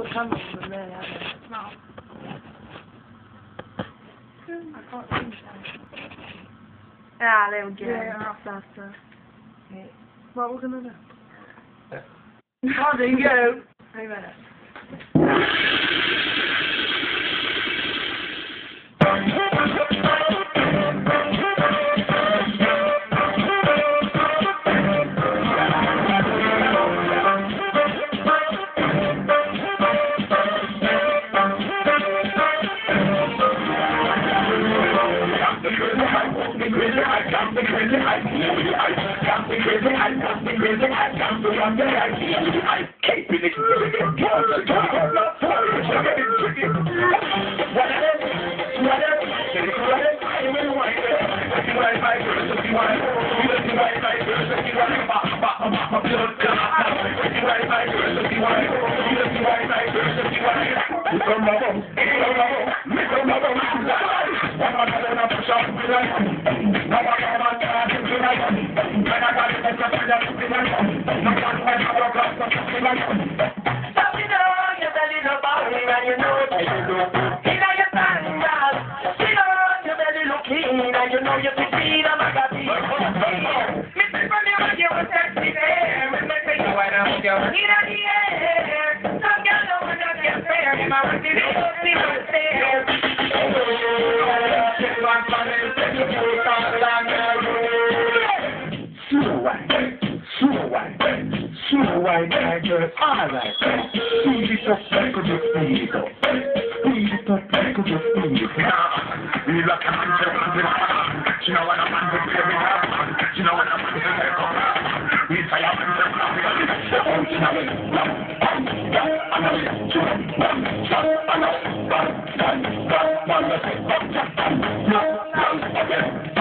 candles in there, are there? No. I can't think so. Yeah, there we go. Yeah, Faster. Okay. What we're gonna do? Oh, there you go. Hey, minute. You know you can see the magazine. Mr. Funny, when you were sexy there, when they say you went out, you're in the air. Some girl don't want to get fair. If I want to see what's there. Slow wine, tiger, alright. Speed it up, like you speed it up. Speed it up, like you speed it up. We look at you know what I'm on the baby. You know what I'm on the baby. We say I'm on the baby.